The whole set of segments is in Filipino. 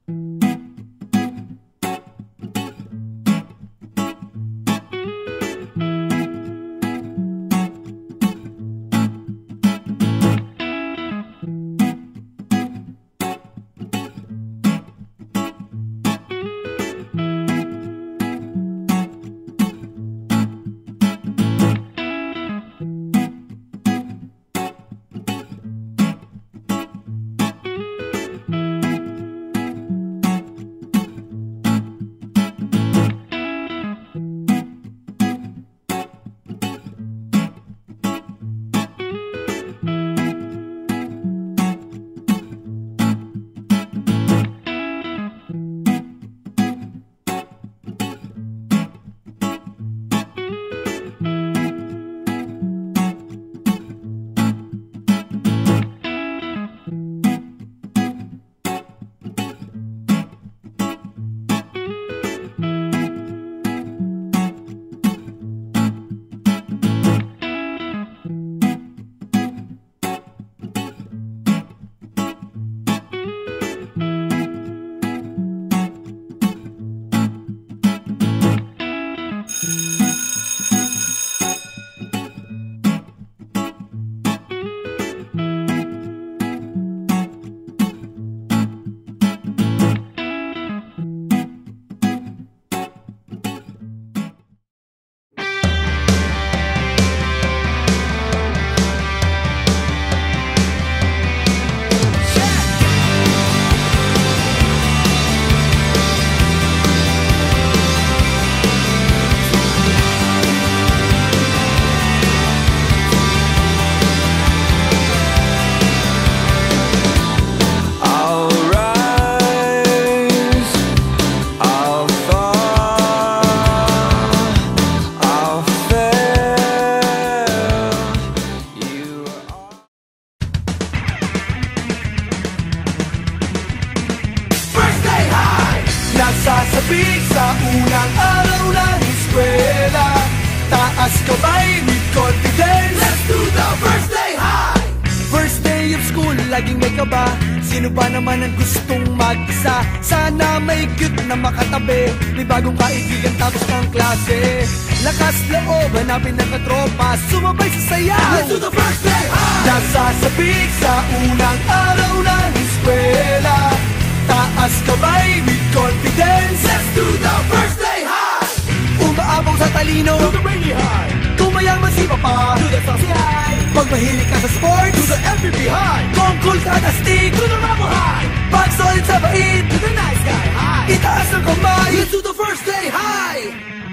Nagsasabik sa unang araw ng eskwela, taas kamay with confidence. Let's do the first day high! First day of school, laging may kaba. Sino ba naman ang gustong mag-isa? Sana may cute na makatabi, may bagong kaibigan tapos ng klase. Lakas loob, hanapin ng katropa, sumabay sa sayaw. Let's do the first day high! Nagsasabik sa unang araw ng eskwela, taas kamay with confidence. Let's do the first day high! Umaapaw sa talino, do the rainy high. Kung mayaman si Papa, do the saucy high. Pag mahilig ka sa sports, do the MVP high. Kung cool ka na stick, do the Ramo high. Pag solid sa bait, do the nice guy high. Itaas ng kamay, let's do the first day high!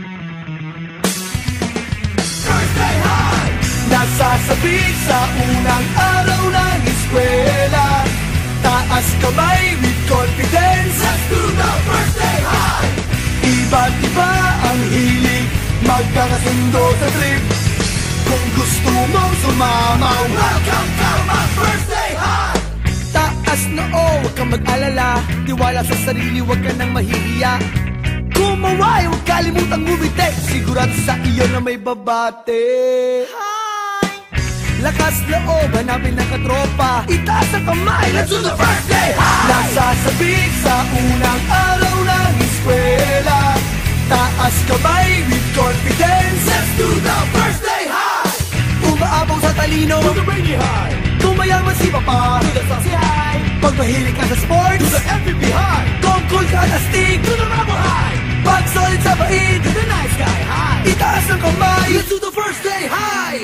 First day high! Nasasabik sa unang araw ng eskwela, taas kamay with confidence. Let's do the first day high! Iba't iba ang hilig, magkakasundo sa trip. Kung gusto mong sumama, welcome to my first day high! Taas na huwag kang mag-alala, tiwala sa sarili, huwag ka nang mahihiya. Kumaway, huwag kalimutang ngumiti, sigurado sa iyo na may babate. Lakas loob, hanapin ng katropa, itaas ang kamay, let's do the first day high! Nasasabik sa unang araw ng eskwela, taas kamay with confidence. Let's do the first day high! Umaapaw sa talino, do the rainy high. Kung mayaman si Papa, do the saucy high. Pag mahilig ka sa sports, do the MVP high. Kung cool ka na stick, do the Ramo high. Pag solid sa bait, do the nice guy high. Itaas ang kamay, let's do the first day high!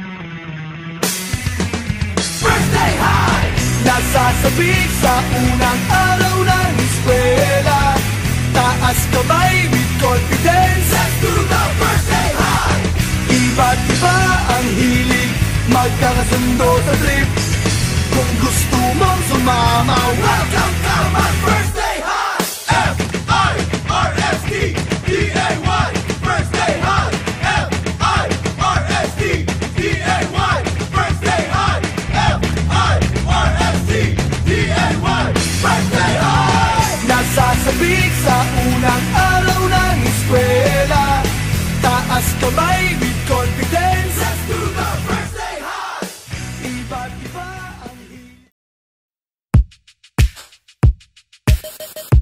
First day high! Nasasabik sa unang araw ng eskwela, taas kamay with confidence. Let's do the first day high! Iba't iba ang hilig, magkakasundo sa trip. Kung gusto mong sumama, welcome to my first day high! F-I-R-S-T-D-A-Y First day high! F-I-R-S-T-D-A-Y First day high! F-I-R-S-T-D-A-Y First day high! Nasasabik sa unang araw ng eskwela, taas kamay with confidence. Let's do the first day high! Iba't iba ang hilig.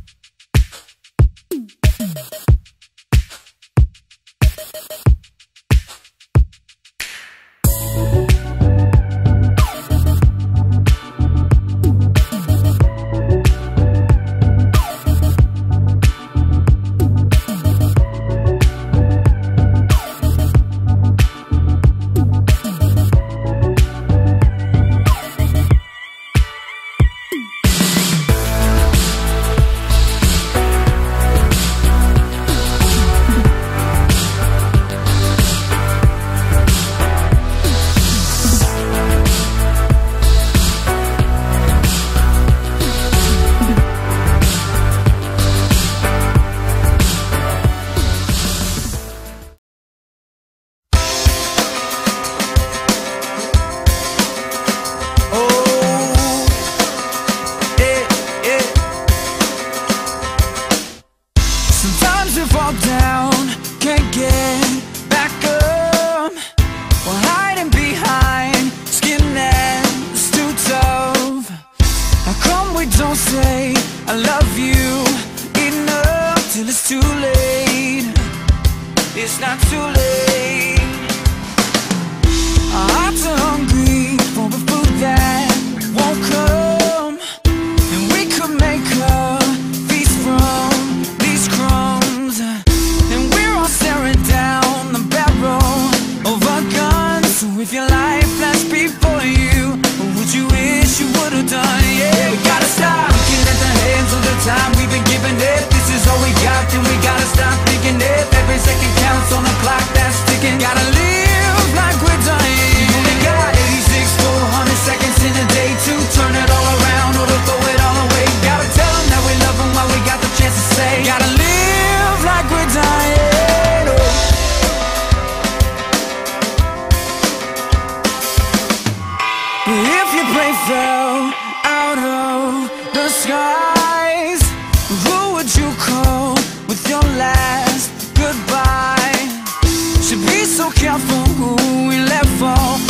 it's not too late. Our hearts are hungry for a food that won't come, and we could make a feast from these crumbs. And we're all staring down the barrel of a gun. So if your life flashed before you, what would you wish you would've done? Yeah, we gotta stop looking at the hands of the time we've been giving it. This is all we got, then we gotta stop thinking it. Every second counts on the clock that's ticking. Gotta live like we're dying. We only got 86 400 seconds in a day to turn it all around or to throw it all away. Gotta tell them that we love them while we got the chance to say. Gotta live like we're dying. Oh. If your plane fell out of the skies, who would you call with your last goodbye? Should be so careful who we let fall